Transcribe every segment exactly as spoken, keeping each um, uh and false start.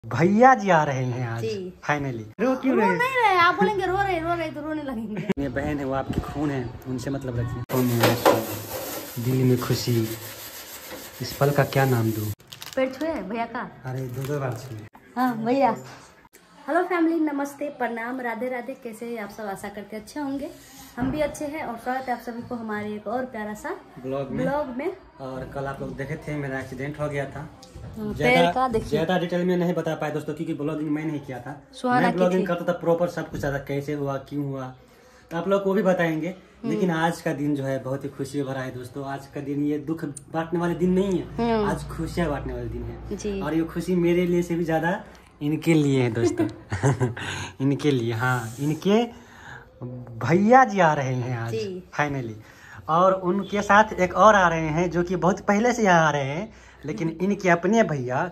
भैया जी आ रहे हैं आज फाइनली। रो क्यों रहे? नहीं रहे, आप बोलेंगे रो रहे रो रहे तो रोने लगेंगे। ये बहन है, वो आपकी खून है, उनसे मतलब रखिए। दिल में खुशी, इस पल का क्या नाम दूं? पेट छुए भैया का? अरे दो दो बार छुए। हाँ भैया। हेलो फैमिली, नमस्ते, प्रणाम, राधे राधे। कैसे हैं आप सब? आशा करते अच्छे होंगे। हम भी अच्छे हैं और स्वागत है आप सभी को हमारे एक और प्यारा सा ब्लॉग में ब्लॉग में। और कल आप लोग देखे थे मेरा एक्सीडेंट हो गया था। ज्यादा ज्यादा डिटेल में नहीं बता पाया दोस्तों, क्योंकि ब्लॉगिंग मैं नहीं किया था। मैं ब्लॉगिंग करता था प्रॉपर, सब कुछ आता कैसे हुआ, क्यों हुआ, तो आप लोग को भी बताएंगे। लेकिन आज का दिन जो है बहुत ही खुशी भरा है दोस्तों। आज का दिन ये दुख बांटने वाले दिन नहीं है, आज खुशियाँ बांटने वाले दिन है जी। और ये खुशी मेरे लिए से भी ज्यादा इनके लिए है दोस्तों। इनके लिए, हाँ, इनके भैया जी आ रहे हैं आज फाइनली। और उनके साथ एक और आ रहे हैं जो कि बहुत पहले से यहाँ आ रहे हैं, लेकिन इनके अपने भैया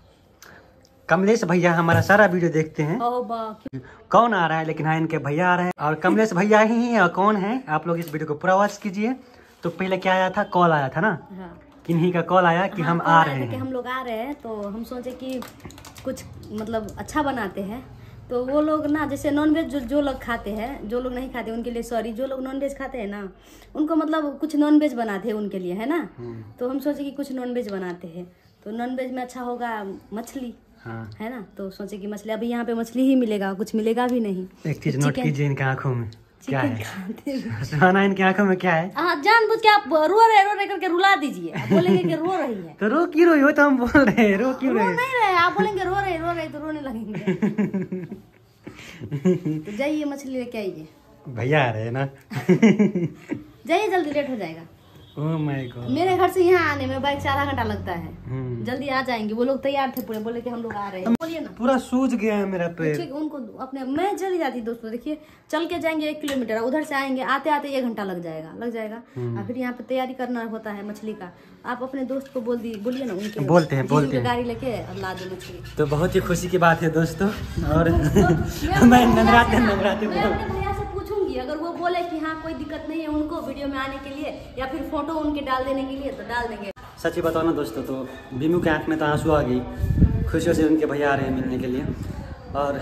कमलेश भैया हमारा सारा वीडियो देखते हैं। कौन आ रहा है? लेकिन हाँ, इनके भैया आ रहे हैं और कमलेश भैया ही है। और कौन है? आप लोग इस वीडियो को पूरा वॉच कीजिए। तो पहले क्या आया था? कॉल आया था ना, हाँ। किन्हीं का कॉल आया कि हाँ, हम आ रहे हैं, कि हम लोग आ रहे हैं। तो हम सोचे कि कुछ मतलब अच्छा बनाते हैं। तो वो लोग ना, जैसे नॉनवेज जो जो लोग खाते हैं, जो लोग नहीं खाते उनके लिए सॉरी, जो लोग नॉनवेज खाते हैं ना, उनको मतलब कुछ नॉनवेज बनाते हैं उनके लिए, है ना। तो हम सोचे कि कुछ नॉनवेज बनाते हैं। तो नॉनवेज में अच्छा होगा मछली, हाँ। है ना। तो सोचे कि मछली, अभी यहाँ पे मछली ही मिलेगा, कुछ मिलेगा भी नहीं। एक चीज नोट कीजिए, इनके आँखों में क्या है? सुहाना, इनकी आंखों में क्या है? हाँ, जानबूझ के आप रो रहे रो रहे करके रुला दीजिए। आप बोलेंगे कि रो रही है तो रो क्यों रही हो? तो हम बोल रहे हैं रो क्यों रहे? नहीं रहे, आप बोलेंगे रो रहे रो रहे तो रोने लगेंगे। तो जाइए मछली लेके आइए। भैया आ रहे हैं ना। जाइए जल्दी, लेट हो जाएगा। Oh my god. मेरे घर से यहाँ आने में बाइक से आधा घंटा लगता है। जल्दी आ जाएंगे। वो लोग तैयार थे पूरे, बोले कि हम लोग आ रहे हैं। बोलिए ना। पूरा सूज गया है मेरा पैर। उनको अपने, मैं चली जाती दोस्तों। देखिए चल के जाएंगे एक किलोमीटर, उधर से आएंगे, आते आते एक घंटा लग जाएगा लग जाएगा और फिर यहाँ पे तैयारी करना होता है मछली का। आप अपने दोस्त को बोल दी बोलिए ना, उनके बोलते हैं बोलते हैं गाड़ी लेके और ला दे मछली। तो बहुत ही खुशी की बात है दोस्तों। और मैं नगराते नगराते अगर वो बोले कि हाँ कोई दिक्कत नहीं है उनको वीडियो में आने के लिए या फिर फोटो उनके डाल देने के लिए, तो डाल देंगे। सच्ची बताओ ना दोस्तों, तो बीमू के आंख में तो आंसू आ गई खुशियों से। उनके भैया आ रहे हैं मिलने के लिए। और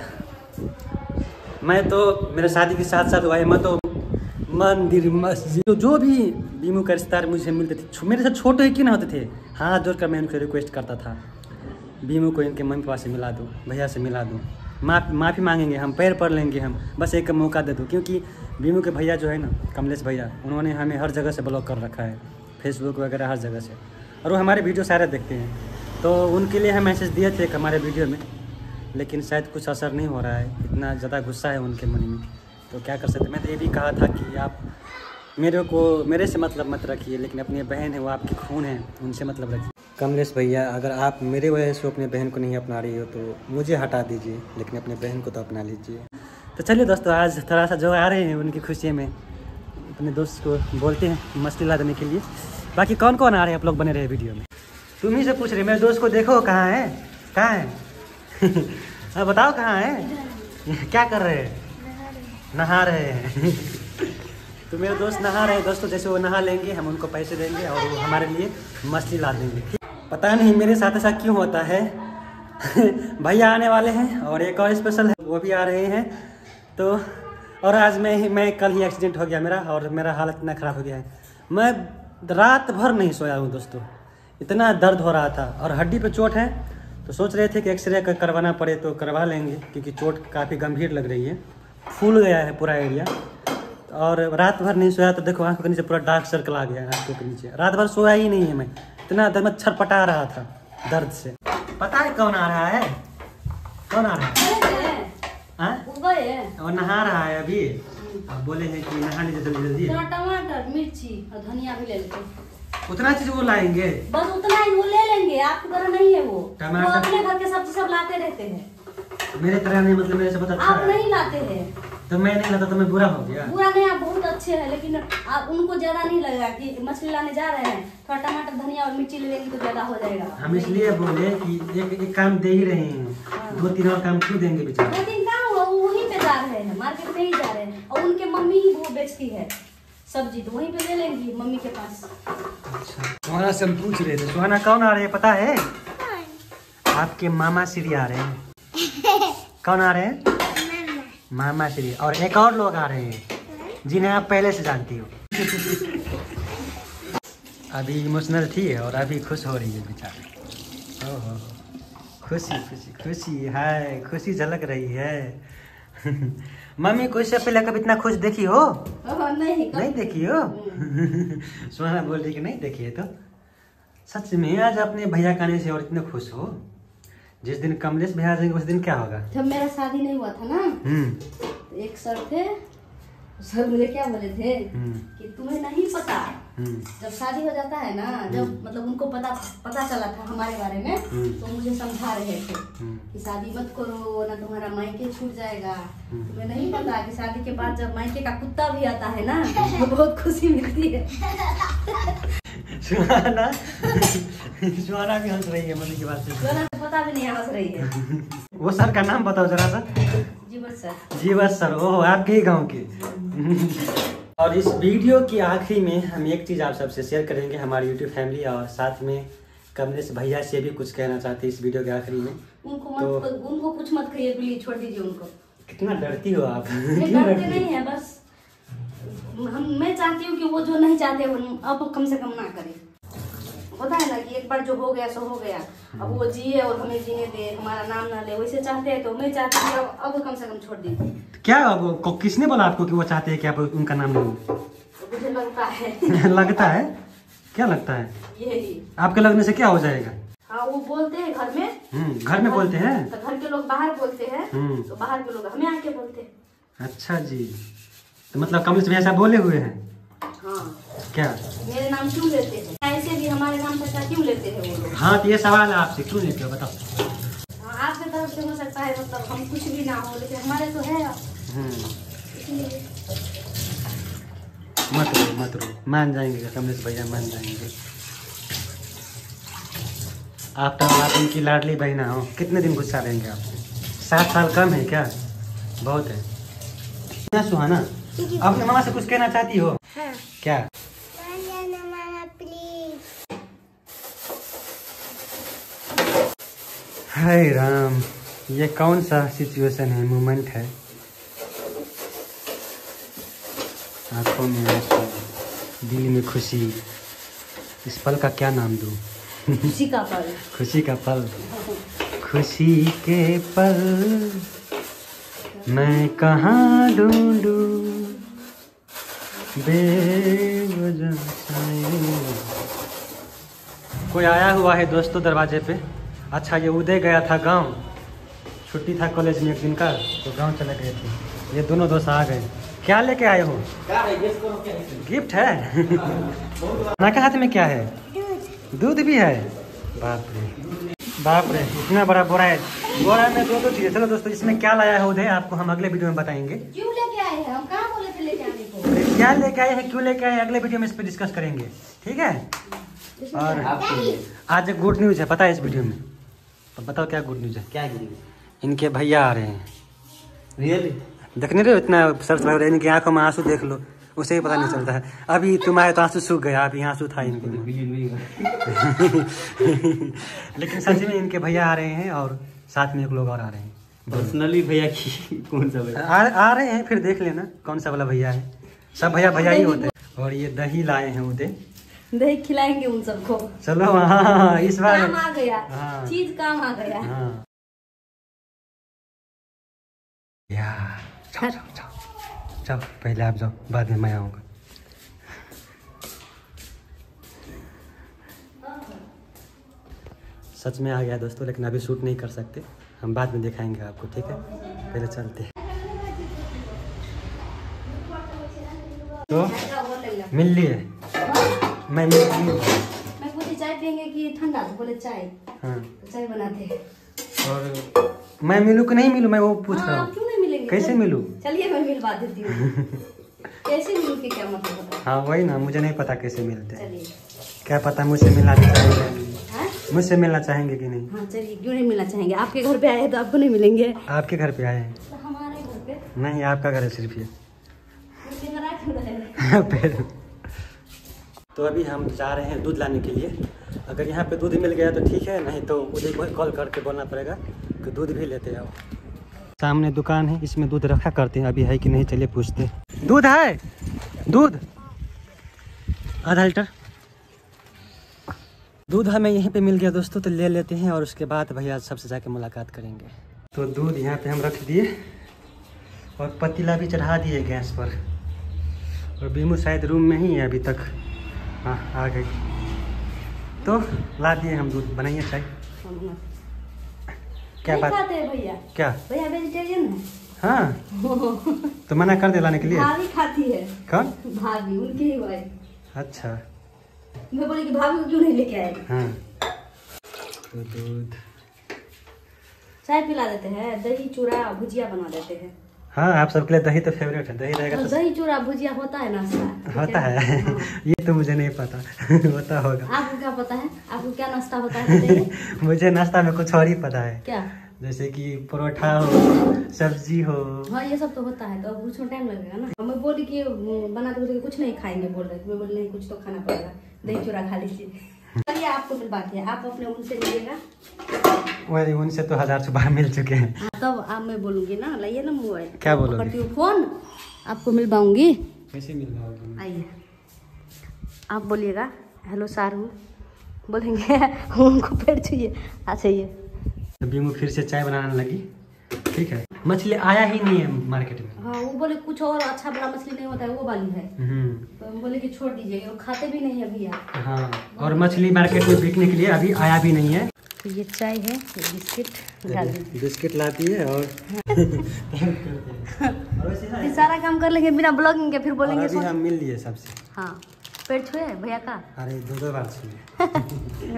मैं तो मेरे शादी के साथ साथ हुआ है, मैं तो मंदिर मस्जिद जो भी बीमू का रिश्तेदार मुझे मिलते थे, मेरे से छोटे क्यों ना होते थे, हाथ जोड़कर मैं उनसे रिक्वेस्ट करता था, बीमू को इनके मम्मी पापा से मिला दो, भैया से मिला दो। माफ़ी माफ़ी मांगेंगे हम, पैर पड़ लेंगे हम, बस एक मौका दे दो। क्योंकि बीमू के भैया जो है ना, कमलेश भैया, उन्होंने हमें हर जगह से ब्लॉक कर रखा है, फेसबुक वगैरह हर जगह से। और वो हमारे वीडियो सारे देखते हैं। तो उनके लिए हम मैसेज दिए थे हमारे वीडियो में, लेकिन शायद कुछ असर नहीं हो रहा है। इतना ज़्यादा गुस्सा है उनके मन में, तो क्या कर सकते। मैं तो ये भी कहा था कि आप मेरे को मेरे से मतलब मत रखिए, लेकिन अपनी बहन है, वो आपकी खून है, उनसे मतलब रखिए। कमलेश भैया, अगर आप मेरे वजह से अपने बहन को नहीं अपना रही हो तो मुझे हटा दीजिए, लेकिन अपने बहन को तो अपना लीजिए। तो चलिए दोस्तों, आज थोड़ा सा जो आ रहे हैं उनकी खुशी में अपने दोस्त को बोलते हैं मछली ला देने के लिए। बाकी कौन कौन आ रहे हैं आप लोग बने रहे वीडियो में। तुम ही से पूछ रहे, मेरे दोस्त को देखो कहाँ है, कहाँ है? अब बताओ कहाँ है, क्या कर रहे हैं? नहा रहे हैं। तो मेरे दोस्त नहा रहे हैं दोस्तों। जैसे वो नहा लेंगे हम उनको पैसे देंगे और वो हमारे लिए मछली ला देंगे। पता नहीं मेरे साथ ऐसा क्यों होता है। भैया आने वाले हैं और एक और स्पेशल है, वो भी आ रहे हैं। तो और आज मैं ही मैं कल ही एक्सीडेंट हो गया मेरा, और मेरा हालत इतना ख़राब हो गया है, मैं रात भर नहीं सोया हूँ दोस्तों। इतना दर्द हो रहा था और हड्डी पे चोट है। तो सोच रहे थे कि एक्सरे करवाना पड़े तो करवा लेंगे, क्योंकि चोट काफ़ी गंभीर लग रही है, फूल गया है पूरा एरिया। और रात भर नहीं सोया तो देखो आंखों के नीचे पूरा डार्क सर्कल आ गया है आंखों के नीचे। रात भर सोया ही नहीं है मैं, इतना दर्द में छटपटा रहा था दर्द से। पता है कौन आ रहा है? कौन आ रहा है? और नहा रहा है अभी। अब बोले हैं कि नहा लीजिए जल्दी जल्दी। टमाटर, मिर्ची और धनिया भी ले लेते। उतना चीज वो लाएंगे, बस उतना ही वो ले लेंगे। आपकी तरह नहीं है वो, वो अपने घर के सब्जी सब लाते रहते हैं। मेरे तरह नहीं, मतलब मेरे से बहुत अच्छा आप नहीं लाते हैं। तो मैं नहीं लाता तो मैं बुरा हो गया? बुरा नहीं, आप बहुत अच्छे हैं, लेकिन आप उनको ज्यादा नहीं लगेगा कि मछली लाने जा रहे हैं, थोड़ा टमाटर धनिया और मिर्ची ले लेंगे तो ज्यादा हो जाएगा। हम इसलिए बोले कि एक एक काम दे ही रहे हैं, हाँ। दो तीन और काम क्यों देंगे बेचारे? दो तीन काम हुआ, वो वहीं पे जा रहे हैं, मार्केट में ही जा रहे हैं। और उनके मम्मी ही वो बेचती है सब्जी, तो वहीं पे ले लेंगी मम्मी के पास। अच्छा, सुहाना से हम पूछ रहे थे, सुहाना कौन आ रही है पता है? आपके मामा श्री आ रहे हैं। कौन आ रहे हैं? मामा श्री। और एक और लोग आ रहे हैं जिन्हें आप पहले से जानती हो। अभी इमोशनल थी और अभी खुश हो रही है बेचारी। ओहो, खुशी खुशी खुशी है, खुशी झलक रही है। मम्मी कुछ से पहले कभी इतना खुश देखी हो? नहीं नहीं देखी हो? सोना बोल रही कि नहीं देखी है। तो सच में आज अपने भैया का आने से और इतने खुश हो? जिस दिन कमलेश भैया जाएंगे उस दिन क्या होगा? जब मेरा शादी नहीं हुआ था ना, तो एक सर थे, सर मुझे क्या बोले थे कि तुम्हें नहीं पता, जब शादी हो जाता है ना, जब मतलब उनको पता पता चला था हमारे बारे में, तो मुझे समझा रहे थे कि शादी मत करो ना, तुम्हारा मायके छूट जाएगा। तुम्हें नहीं पता कि शादी के बाद जब मायके का कुत्ता भी आता है ना, तो बहुत खुशी मिलती है। सुहाना सुहाना भी हंस रही है मम्मी की बात से। सुहाना को पता भी नहीं हंस रही है। वो सर का नाम बताओ जरा सा। जीवत सर। जीवत सर, ओह आपके ही गाँव के। और इस वीडियो की आखिरी में हम एक चीज़ आप सबसे शेयर करेंगे, हमारी यूट्यूब फैमिली, और साथ में कमलेश भैया से भी कुछ कहना चाहते हैं इस वीडियो के आखिरी में। उनको मत, तो उनको कुछ मत कहिए प्लीज, छोड़ दीजिए उनको। कितना डरती हो आप? डरते नहीं है, बस हम मैं चाहती हूँ कि वो जो नहीं चाहते वो अब कम से कम ना करे। होता है ना कि एक बार जो हो गया सो हो गया, अब वो जिए और हमें जीने दे, हमारा नाम ना ले, वैसे चाहते हैं। तो मैं चाहती हूँ अब, अब कम से कम छोड़ दीजिए। क्या अब किसने बोला आपको कि वो चाहते हैं कि आप उनका नाम ले? मुझे लगता है। लगता है? क्या लगता है? यही आपके लगने से क्या हो जाएगा? हाँ, वो बोलते हैं घर में। घर में बोलते हैं तो घर के लोग बाहर बोलते हैं, तो बाहर के लोग हमें आके बोलते हैं। अच्छा जी, तो मतलब कमलेश भैया ऐसा बोले हुए हैं? हाँ। क्या मेरे नाम क्यों लेते हैं? ऐसे भी हमारे नाम पर क्यों लेते हैं वो लोग? हाँ, तो ये सवाल है आपसे, क्यों लेते हो बताओ? हाँ, आपके तरफ से हो सकता है, मतलब हम कुछ भी ना हो, लेकिन हमारे तो है। मत रो मत रो, मान जाएंगे कमलेश भैया, मान जाएंगे। आप तो आप उनकी लाडली बहना हो, कितने दिन गुस्सा रहेंगे आप? सात साल कम है क्या? बहुत है ना सुहाना? अपने मामा से कुछ कहना चाहती हो? हाँ। क्या? मामा प्लीज। हाय राम, ये कौन सा सिचुएशन है, मोमेंट है? आंखों में आंसू, दिल में खुशी, इस पल का क्या नाम दूं? खुशी का पल। खुशी का पल, खुशी के पल मैं कहाँ ढूंढूं बेवजह। कोई आया हुआ है दोस्तों दरवाजे पे। अच्छा, ये उदय गया था गांव, छुट्टी था कॉलेज में एक दिन का, तो गांव चले गए थे। ये दोनों दोस्त आ गए। क्या लेके आए हो? गिफ्ट है? ना के हाथ में क्या है? दूध भी है? बाप रे बाप रे, इतना बड़ा बोरा है। बोरा में दो दो चीजें। चलो दोस्तों, इसमें क्या लाया है उदय आपको हम अगले वीडियो में बताएंगे। क्यों लेके आए हैं? हम कहाँ बोले थे लेके आने को? क्या लेके आए हैं, क्यों लेके आए, अगले वीडियो में इस पे डिस्कस करेंगे, ठीक है? और आज एक गुड न्यूज है, पता है इस वीडियो में? तो बताओ क्या गुड न्यूज है? क्या गुड न्यूज? इनके भैया आ रहे हैं। रियली? देखने रहे हो इतना सर्च लग रहा है, इनकी आंखों में आंसू देख लो, उसे ही पता नहीं चलता है। अभी तुम आए तो आंसू सूख गया, अभी आंसू था इनके। लेकिन सच में इनके भैया आ रहे हैं और साथ में एक लोग और आ रहे हैं। पर्सनली भैया की कौन सा भैया आ, आ रहे हैं, फिर देख लेना कौन सा वाला भैया है। सब भैया भैया ही होते हैं। और ये दही लाए हैं उदय, दही खिलाएंगे उन सबको। चलो हाँ, इस बार काम आ गया। हाँ, चीज काम आ गया। हाँ। यार जाओ जाओ जाओ जाओ, पहले आप जाओ, बाद में मैं आऊँगा। सच में आ गया दोस्तों, लेकिन अभी शूट नहीं कर सकते, हम बाद में दिखाएंगे आपको, ठीक है? पहले चलते हैं। तो मिल लिए? मैं मिल ली। मैं बोली चाय पियेंगे कि ठंडा? तो बोले चाय। हाँ, चाय बनाते हैं। और मैं मिलूं कि नहीं मिलूं, मैं वो पूछ रहा हूँ। क्यों नहीं मिलेंगे? कैसे मिलूं? चलिए मैं मिलवा देती हूँ। कैसे मिलूं कि क्या मतलब बता? हाँ वही ना, मुझे नहीं पता कैसे मिलते हैं। क्या पता मुझसे मिलना भी चाहेंगे, मुझसे मिलना चाहेंगे कि नहीं? हाँ चलिए, क्यों नहीं मिलना चाहेंगे? आपके घर पे आए तो आपको नहीं मिलेंगे? आपके घर पे आए हैं? तो हमारे घर पे नहीं, आपका घर है सिर्फ ये। तो अभी हम जा रहे हैं दूध लाने के लिए, अगर यहाँ पे दूध मिल गया तो ठीक है, नहीं तो उदय को कॉल करके बोलना पड़ेगा कि दूध भी लेते आओ। सामने दुकान है, इसमें दूध रखा करते हैं, अभी है कि नहीं चलिए पूछते। दूध है? दूध आधा लीटर दूध हमें यहीं पे मिल गया दोस्तों, तो ले लेते हैं और उसके बाद भैया सबसे जाके मुलाकात करेंगे। तो दूध यहाँ पे हम रख दिए और पतीला भी चढ़ा दिए गैस पर, और बीमू शायद रूम में ही है अभी तक। हाँ आ गई, तो ला दिए हम दूध। बनाइए चाय। क्या बात है भैया? क्या भैया वेजिटेरियन है? हाँ तो मना कर दे लाने के लिए। भाभी खाती है। कौन? भाभी, उनकी ही वाइफ। अच्छा, मैं बोली कि भाभी को क्यों नहीं लेके आए? हाँ तो दूध चाय पिला देते हैं, दही चूड़ा भुजिया बना देते हैं। हाँ आप सबके लिए दही तो फेवरेट है, दही रहेगा तो दही चूड़ा भुजिया होता है नाश्ता? होता है। हाँ। ये तो मुझे नहीं पता। होता होगा। आपको क्या पता है? आपको क्या नाश्ता होता है? मुझे नाश्ता में कुछ और ही पता है। क्या? जैसे कि परोठा हो, सब्जी हो। हाँ ये सब तो होता है, तो अब उसमें टाइम लगेगा ना। मैं बोली कि बनाते बोलते कुछ नहीं खाएंगे, बोल रहे। मैं बोली नहीं कुछ तो खाना पड़ेगा, दही चूड़ा खा लीजिए। चलिए आपको मिल बात है, आप अपने उनसे लीजिएगा। वही उनसे तो हजार सुबह मिल चुके हैं। हाँ, तब आप मैं बोलूंगी ना, लाइए ना मोबाइल। क्या बोलोगे? करती हूँ फोन, आपको मिल पाऊंगी। कैसे मिल पाओगे? आइए आप बोलिएगा हेलो सारू, बोलेंगे उनको पेड़ चाहिए। अच्छा ये बीमू फिर से चाय बनाने लगी। ठीक है, मछली आया ही नहीं है मार्केट में। हाँ वो बोले कुछ और अच्छा बड़ा मछली नहीं होता है, वो वाली है। तो हम बोले कि छोड़ दीजिएगा, वो खाते भी नहीं है भैया। हाँ, और मछली मार्केट में बिकने के लिए अभी आया भी नहीं है। तो ये चाय है, ये बिस्किट डाल दीजिए। बिस्किट लाती है और फिर सारा काम कर लेंगे बिना ब्लॉगिंग के, फिर बोलेंगे अभी हम मिल लिए सबसे। हाँ पेट छुए भैया का? अरे दो दो बार छुए।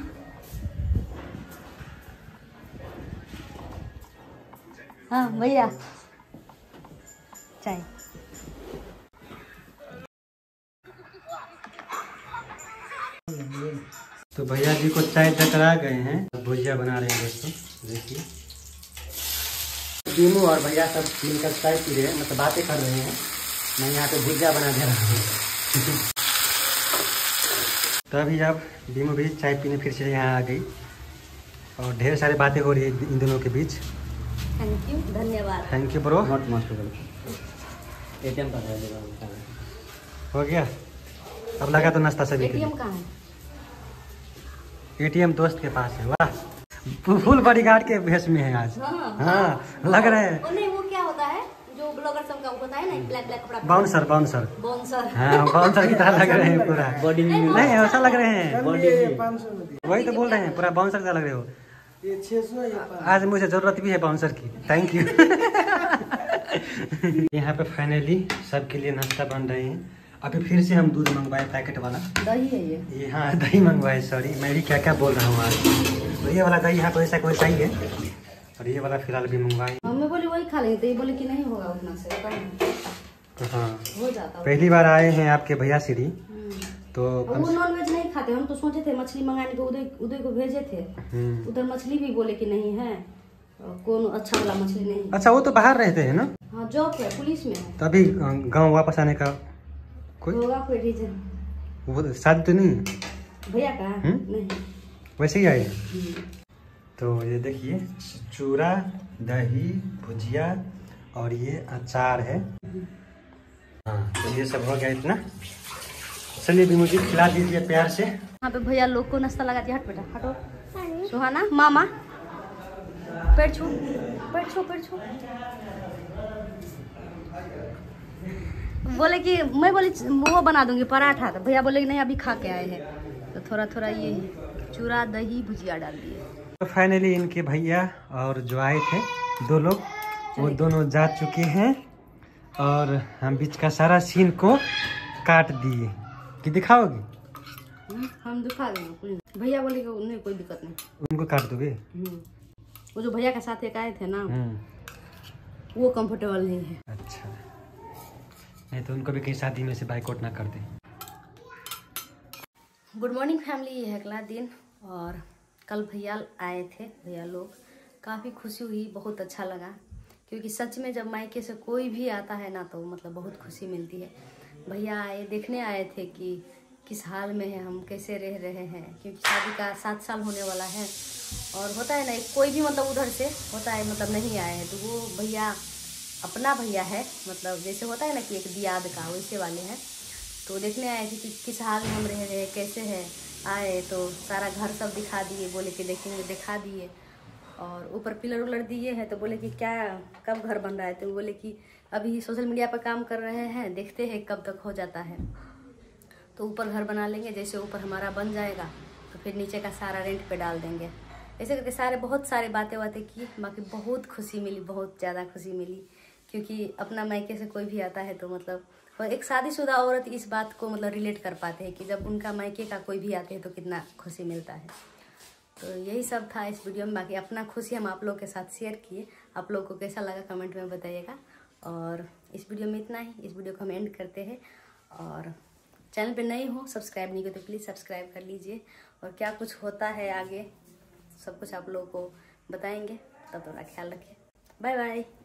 हाँ भैया चाय। तो भैया जी को चाय टकरा गए हैं, भुजिया बना रहे हैं दोस्तों। देखिए बीमू और भैया सब मिलकर चाय पी रहे हैं, मतलब बातें कर रहे हैं। मैं यहाँ पे भुजिया बना दे रहा हूँ। तो अभी अब बीमू भी चाय पीने फिर से यहाँ आ गई और ढेर सारी बातें हो रही है इन दोनों के बीच। थैंक यू, धन्यवाद। Thank you bro. Not must ATM का हो गया, अब लगा तो नाश्ता सभी के लिए। एटीएम कहाँ है? एटीएम दोस्त के पास है। वाह, फुल बॉडीगार्ड के भेष में है आज। हाँ, हाँ लग रहे हैं। वो नहीं, वो क्या होता है जो ब्लॉगर सब का होता है ना, ब्लैक ब्लैक कपड़ा। Bouncer bouncer bouncer. हाँ बाउंसर की तरह लग रहे हैं पूरा। बॉडी में नहीं ऐसा लग रहे हैं, बॉडी वही तो बोल रहे हैं, पूरा बाउंसर की तरह लग रहे हो। आज मुझे जरूरत भी है बाउंसर की। Thank you. यहाँ पे फाइनली सबके लिए नाश्ता बन रहे हैं। अभी फिर से हम दूध मंगवाए पैकेट वाला। दही है ये? ये हाँ दही मंगवाए, सॉरी मैं भी क्या क्या बोल रहा हूँ आज। तो ये वाला दही यहाँ पर ऐसा कोई चाहिए, और ये वाला फिलहाल भी मंगवाए। मैं बोली वही खा लेंगे, तो ये बोले कि नहीं होगा उतना से। हाँ हो जाता। पहली बार आए हैं आपके भैया श्री, तो वो नॉन वेज नहीं खाते। हम तो सोचे थे मछली मंगाने को, उदय उदय को भेजे थे। उधर मछली भी बोले कि नहीं है, कौन अच्छा वाला मछली नहीं। अच्छा वो तो बाहर रहते हैं ना? हाँ जॉब है, पुलिस में है। तो अभी गाँव वापस आने का कोई होगा कोई रीजन? वो शादी तो नहीं है भैया का? नहीं, वैसे ही आए। तो ये देखिए चूड़ा, दही, भुजिया और ये अचार है। हाँ तो ये सब हो गया इतना। चलिए भी मुझे खिला दीजिए प्यार से। यहाँ पे भैया लोग को नाश्ता लगा दिया। हट बेटा हटो। सुहाना मामा पेट छू, पेट छू, पेट छू। बोले कि मैं बोली वो बना दूंगी पराठा, तो भैया बोले कि नहीं अभी खा के आए हैं, तो थोड़ा थोड़ा ये चूड़ा दही भुजिया डाल दिए। तो फाइनली इनके भैया और जो आए थे दो लोग, वो दोनों जा चुके हैं और हम बीच का सारा सीन को काट दिए। कि दिखाओगे? हम दिखा देंगे, भैया बोले कि उन्हें कोई दिक्कत नहीं। उनको काट दोगे? वो जो भैया के साथ एक आए थे ना, वो कंफर्टेबल नहीं है। अच्छा, नहीं तो उनको भी कहीं शादी में से बाइकआउट ना कर दें। गुड मॉर्निंग फैमिली, ये है अगला दिन और कल भैया आए थे। भैया लोग काफ़ी खुशी हुई, बहुत अच्छा लगा, क्योंकि सच में जब मायके से कोई भी आता है ना तो मतलब बहुत खुशी मिलती है। भैया आए, देखने आए थे कि किस हाल में है, हम कैसे रह रहे हैं, क्योंकि शादी का सात साल होने वाला है। और होता है ना कोई भी मतलब उधर से होता है मतलब नहीं आए हैं, तो वो भैया अपना भैया है, मतलब जैसे होता है ना कि एक दियाद का वैसे वाले हैं। तो देखने आए थे कि किस हाल में हम रह रहे हैं, कैसे है। आए तो सारा घर सब दिखा दिए, बोले कि देखेंगे, दिखा दिए। और ऊपर पिलर उलर दिए हैं, तो बोले कि क्या कब घर बन रहा है, तो बोले कि अभी सोशल मीडिया पर काम कर रहे हैं, देखते हैं कब तक हो जाता है। तो ऊपर घर बना लेंगे, जैसे ऊपर हमारा बन जाएगा तो फिर नीचे का सारा रेंट पे डाल देंगे। ऐसे करके सारे बहुत सारे बातें बातें की, बाकी बहुत खुशी मिली, बहुत ज़्यादा खुशी मिली। क्योंकि अपना मायके से कोई भी आता है तो मतलब और एक शादीशुदा औरत इस बात को मतलब रिलेट कर पाते हैं कि जब उनका मायके का कोई भी आते हैं तो कितना खुशी मिलता है। तो यही सब था इस वीडियो में। बाकी अपना खुशी हम आप लोग के साथ शेयर किए। आप लोग को कैसा लगा कमेंट में बताइएगा। और इस वीडियो में इतना ही, इस वीडियो को हम एंड करते हैं। और चैनल पे नए हो, सब्सक्राइब नहीं किया तो प्लीज़ सब्सक्राइब कर लीजिए। और क्या कुछ होता है आगे सब कुछ आप लोगों को बताएंगे, तब थोड़ा ख्याल रखिए। Bye bye.